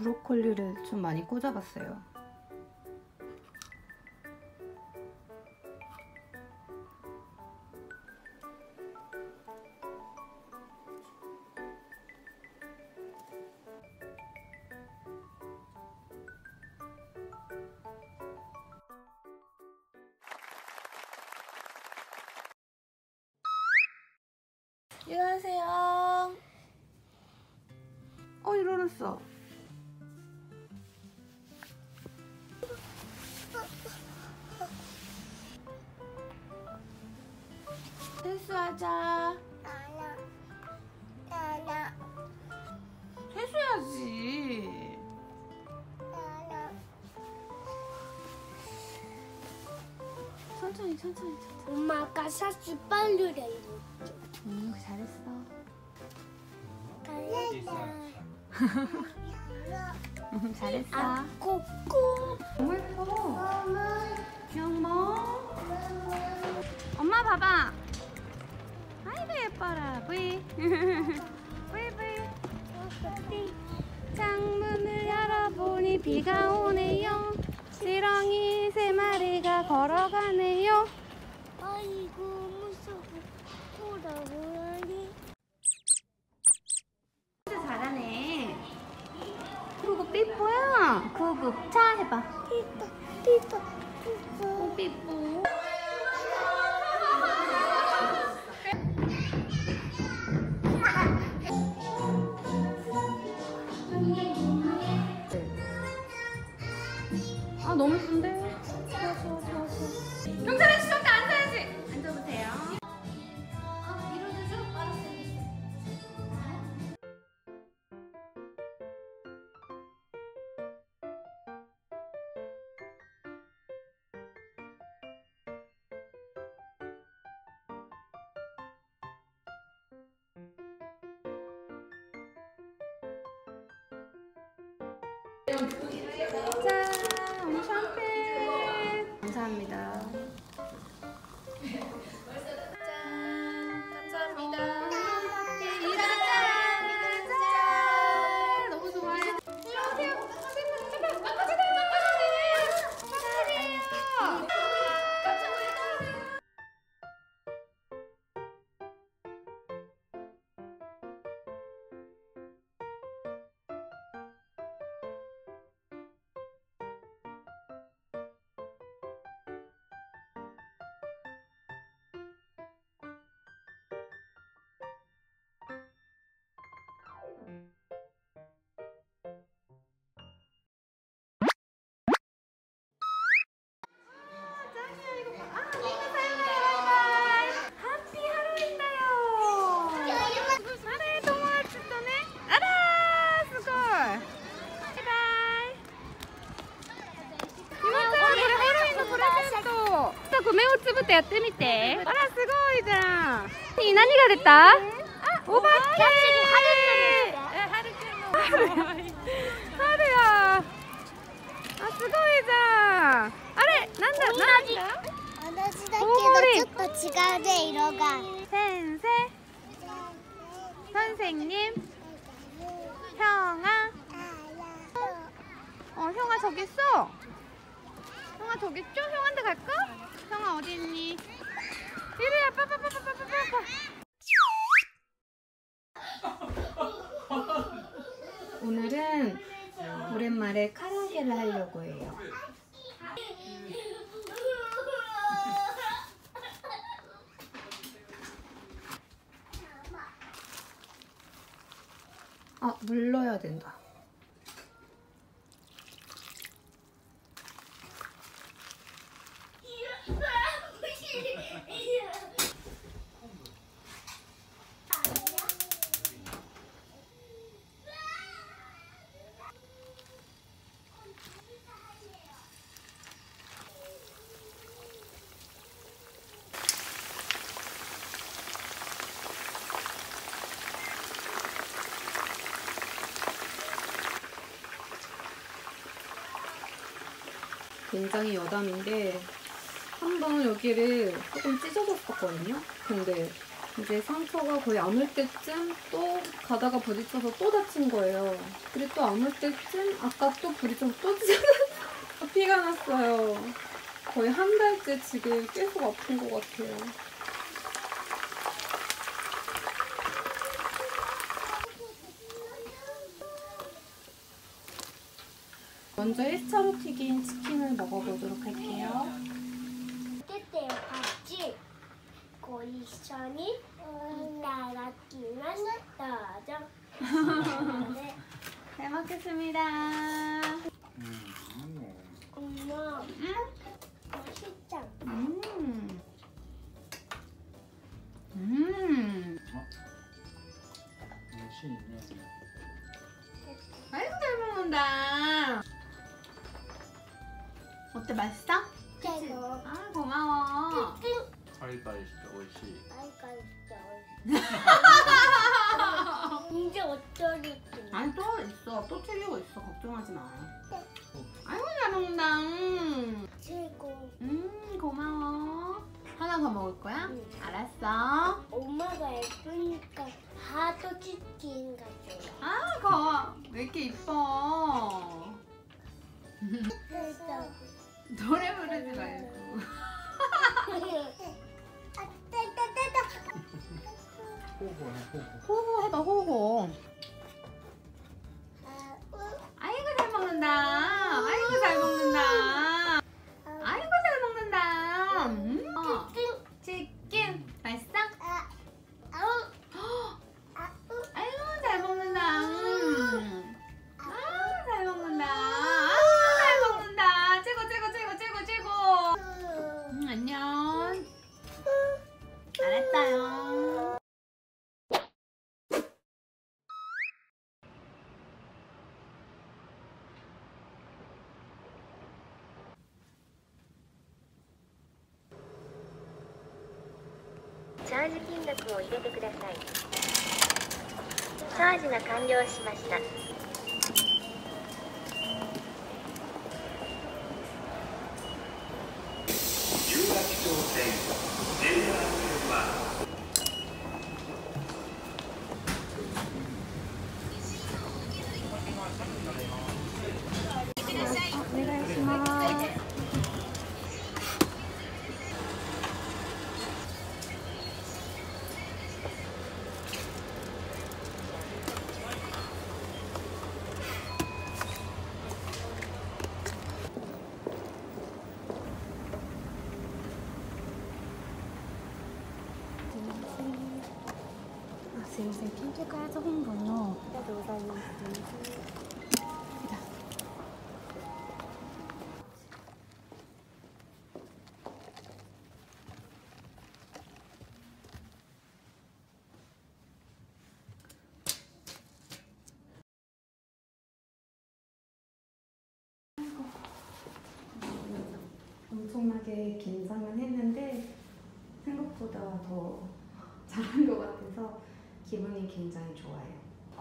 브로콜리를 좀 많이 꽂아봤어요. 일어나세요. 일어났어. 세수하자. 세수해야지. 천천히. 엄마가 샷을 빨리 해. 잘했어. 잘했어. 코코. 너무 예뻐. 귀여워. 엄마 봐봐. 아이고 예뻐라. 브이. 브이. 창문을 열어보니 비가 오네요. 지렁이 3마리가 걸어가네요. 아이고 무서워. 돌아오라니. 진짜 잘하네. 그거 삐뽀야. 그거 차 해봐. 삐뽀. 삐뽀. 아 너무 예쁜데? 경찰 아저씨 저기 앉아야지. 앉아보세요. 밀어주죠? 알았어요. 자, 오늘 샴페인 감사합니다. 짠, 감사합니다. 일어나자. 너무 좋아요. 일어나세요. 잠깐.やってみて。あらすごいじゃん。何が出た？お化け。春や。あすごいじゃん。あれなんだ？ 同じだけどちょっと違うね色が。 先生。선생님. 형아. 형아 저기 있어. 형아 저기 있죠? 형한테 갈까? 형아 어디 있니? 이리야 빠빠빠빠빠빠빠. 오늘은 오랜만에 카라오케를 하려고 해요. 물 넣어야 된다. 굉장히 여담인데 한번 여기를 조금 찢어졌었거든요. 근데 이제 상처가 거의 아물 때쯤 또 가다가 부딪혀서 또 다친 거예요. 그리고 또 아물 때쯤 아까 또 부딪혀서 또 피가 났어요. 거의 한 달째 지금 계속 아픈 것 같아요. 먼저 1차로 튀긴 치킨을 먹어보도록 할게요. 出て8ご一緒にいただきます。どうぞ。 잘 먹겠습니다. 엄마, 맛있다. 아이고 잘 먹는다. 어때, 맛있어? 최고. 아 고마워. カリカリして美味しい。 이제 어쩌지? 아니 또 있어. 또 튀기고 있어. 걱정하지 마. 아이고 잘 먹는다. 최고. 고마워. 하나 더 먹을 거야? 응. 알았어. 엄마가 예쁘니까 하도 치킨 가져와. 아, 왜 이렇게 이뻐? 그래서 노래 부르지 말고. 호호 해봐, 호호. 아이고 잘 먹는다. 아이고 잘 먹는다. 아이고 잘 먹는다. 치킨 맛있어? 아이고 잘 먹는다. 아우 잘 먹는다. 아우 잘 먹는다. 최고 최고 최고 최고 최고. 안녕. 알았어요. チャージ金額を入れてください。チャージが完了しました。 すいません、研究開発本部のありがとうございます。 엄청나게 긴장은 했는데 생각보다 더 잘한 것 같아서 기분이 굉장히 좋아요.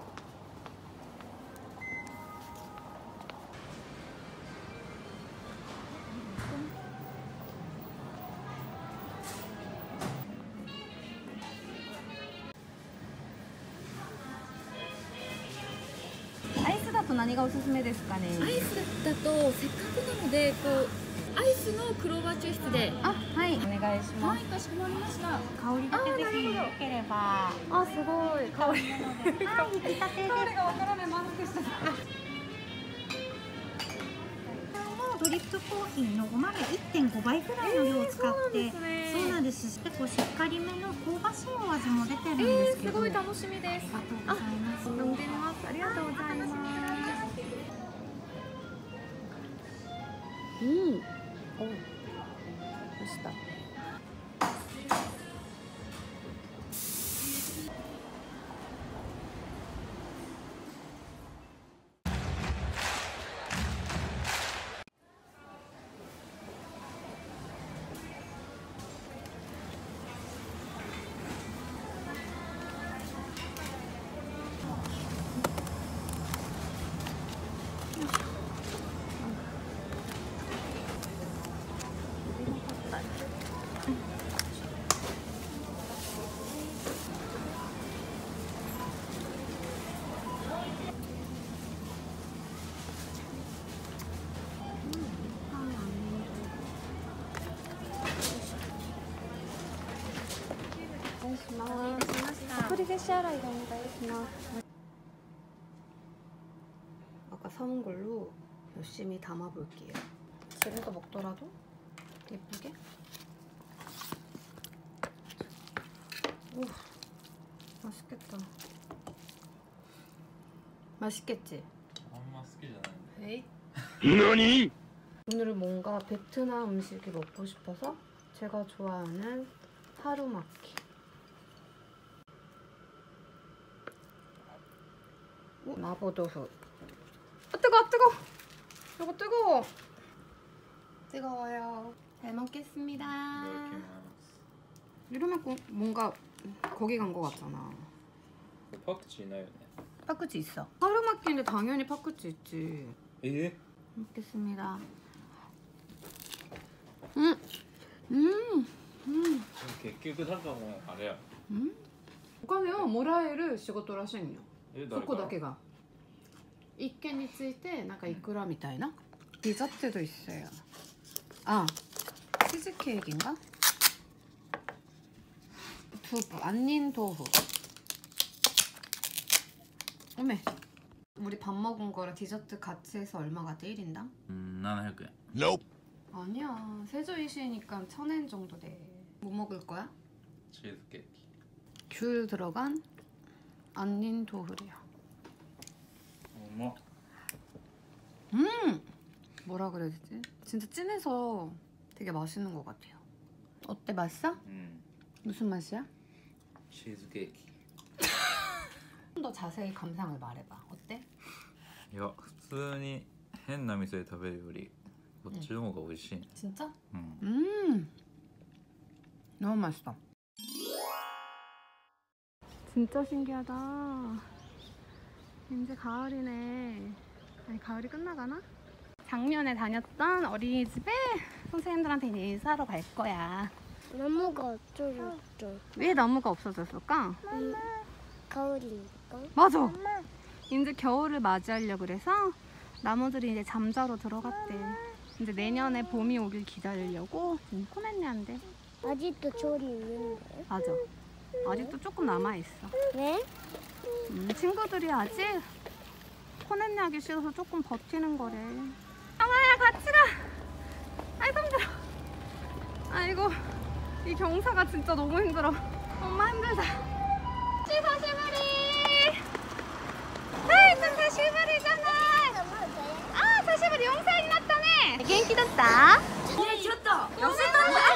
아이스 だと何がおすすめですかね。 アイスだとせっかくなのでこうアイスのクローバー抽出で。 あ、はい、お願いします。 はい、かしこまりました。 香り立てぜひよければ。 あ、すごい香り。 はい、引き立てです。 香りがわからない、満足した。 ドリップコーヒーのお豆 1.5 倍ぐらいの量を使ってそうなんです。結構しっかりめの香ばしいお味も出てるんですけど、 すごい楽しみです。 ありがとうございます。 飲んでみます。ありがとうございます。お、どうした。 足洗いがお願いします。아까 사온 걸로 열심히 담아볼게요. 집에서 먹더라도 예쁘게. 오, 맛있겠다. 맛있겠지? 엄마 스키잖아요. 에이? 너니? 오늘은 뭔가 베트남 음식이 먹고 싶어서 제가 좋아하는 하루마키. 마포도후. 아, 뜨거워, 뜨거워. 이거 뜨거워. 뜨거워요. 잘 먹겠습니다. 이러면 뭔가 거기 간 거 같잖아. 파크치 있나요? 파크치 있어. 하루마키인데 당연히 파크치 있지. 예? 먹겠습니다. 이렇게 깨끗한 거 아래야. お金をもらえる仕事らしいんよ。 え、 そこだけが。一件についてなんかいくらみたいな。디저트도 있어요. 아, 치즈 케이크인가? 두부, 안닌 도후. 어메. 우리 밥 먹은 거랑 디저트 같이 해서 얼마가 돼? 1인당? 700엔. Nope. 아니야. 세조이시니까 1000엔 정도 돼. 뭐 먹을 거야? 치즈케이크. 귤 들어간 안닌 도후래요. 어머. 뭐라 그래야 되지? 진짜 진해서 되게 맛있는 것 같아요. 어때? 맛있어? 무슨 맛이야? 치즈케이크. 좀 더 자세히 감상을 말해봐. 어때? いや、普通に変な店で食べるよりこっちの方が美味しい。 진짜? うん。 너무 맛있어. 진짜 신기하다. 이제 가을이네. 아니 가을이 끝나가나? 작년에 다녔던 어린이집에 선생님들한테 이제 인사하러 갈 거야. 나무가 없어졌죠. 왜 나무가 없어졌을까? 가을이니까. 맞아. 이제 겨울을 맞이하려고 그래서 나무들이 이제 잠자러 들어갔대. 이제 내년에 봄이 오길 기다리려고 지금 코멘네한데. 아직도 졸이 있는데. 맞아. 아직도 조금 남아있어. 왜? 친구들이 아직 코넨네 하기 싫어서 조금 버티는 거래. 아마야 같이 가. 아이고 힘들어. 아이고 이 경사가 진짜 너무 힘들어. 엄마 힘들다. 시사시부리. 아 이제 사시부리잖아. 아 사시부리 용사이 났다네.元気だった？ ねえちょっと寄せとる 사시부리네.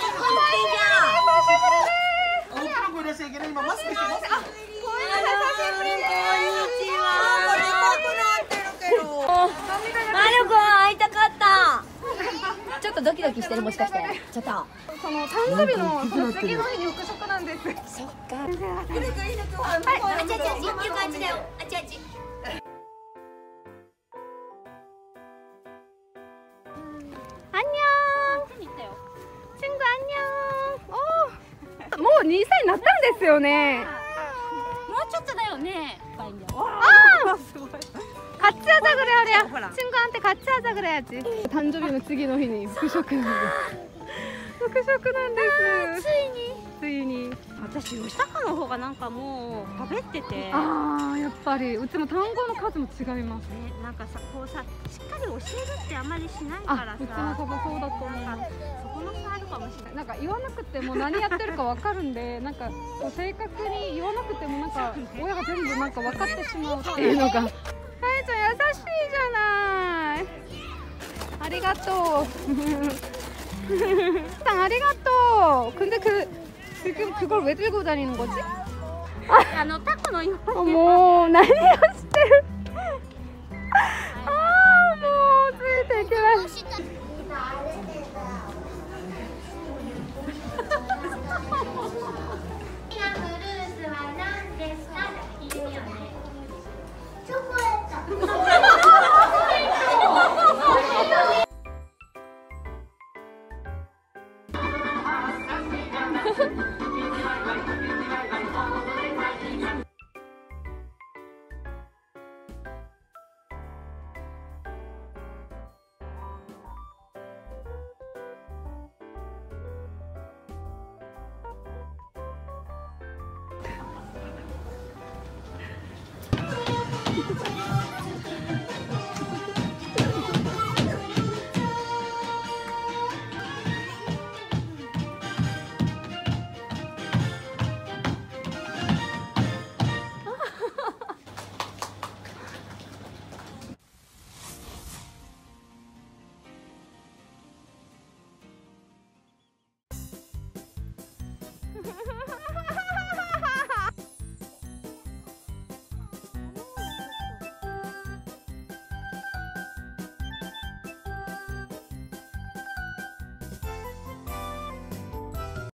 女の子いらっしゃいけない今マスクしてます。 こんにちは。 マルコ会いたかった。ちょっとドキドキしてるもしかして。ちょっと。 その誕生日のその次の日に復職なんです。 そっか。 先生がいいね今日は。あちあちあちっていう感じだよ。あちあち。 친구 안녕. 뭐 2歳になったんですよね。 もうちょっとだよね。 같이 하자 그래 하랴. 친구한테 같이 하자 그래야지. 단조비의 次の日に復職なんです。復職なんです。ついに。 私吉高の方がなんかもう喋ってて、 ああやっぱりうちも単語の数も違います。 ね、なんかさこうさしっかり教えるってあまりしないからさ、 うちも多分そうだと思う。 なんかそこの差あるかもしれない。 なんか言わなくても何やってるかわかるんで、なんかこう正確に言わなくてもなんか親が全部なんか分かってしまうっていうのが。かえちゃん優しいじゃない。ありがとう。さんありがとう。근데 지금 그걸 왜 들고 다니는 거지? タコのように。 어머 난리였대. 아, 뭐 되게 초콜릿.